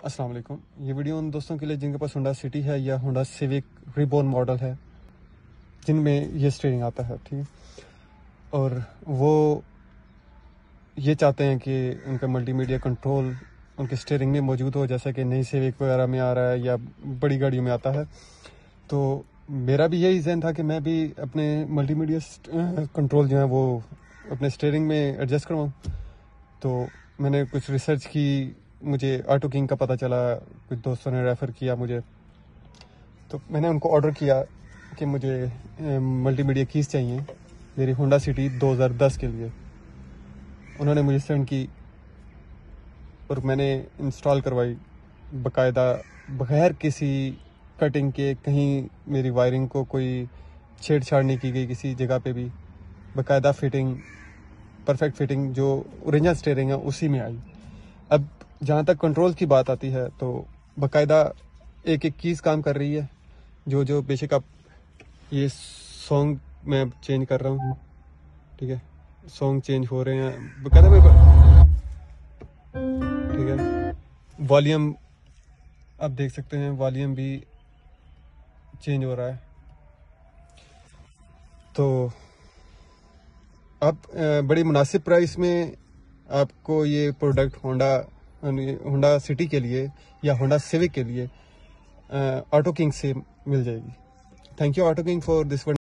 अस्सलाम वालेकुम। ये वीडियो उन दोस्तों के लिए जिनके पास होंडा सिटी है या होंडा सिविक रिबॉर्न मॉडल है, जिनमें ये स्टीयरिंग आता है, ठीक है, और वो ये चाहते हैं कि उनका मल्टीमीडिया कंट्रोल उनके स्टीयरिंग में मौजूद हो, जैसा कि नई सिविक वगैरह में आ रहा है या बड़ी गाड़ियों में आता है। तो मेरा भी यही जहन था कि मैं भी अपने मल्टीमीडिया कंट्रोल जो है वो अपने स्टीयरिंग में एडजस्ट करवाऊँ। तो मैंने कुछ रिसर्च की, मुझे ऑटो किंग का पता चला, कुछ दोस्तों ने रेफ़र किया मुझे, तो मैंने उनको ऑर्डर किया कि मुझे मल्टीमीडिया कीज़ चाहिए मेरी होंडा सिटी 2010 के लिए। उन्होंने मुझे सेंड की और मैंने इंस्टॉल करवाई बाकायदा, बगैर किसी कटिंग के, कहीं मेरी वायरिंग को कोई छेड़छाड़ नहीं की गई किसी जगह पे भी। बाकायदा फिटिंग, परफेक्ट फिटिंग जो ओरिजिनल स्टीयरिंग है उसी में आई। अब जहाँ तक कंट्रोल की बात आती है तो बाकायदा एक एक कीज़ काम कर रही है। जो बेशक आप ये सॉन्ग मैं चेंज कर रहा हूँ, ठीक है, सॉन्ग चेंज हो रहे हैं बाकायदा मेरे पास, ठीक है। वॉल्यूम आप देख सकते हैं, वॉल्यूम भी चेंज हो रहा है। तो आप बड़ी मुनासिब प्राइस में आपको ये प्रोडक्ट होंडा सिटी के लिए या होंडा सिविक के लिए ऑटो किंग से मिल जाएगी। Thank you auto king for this one.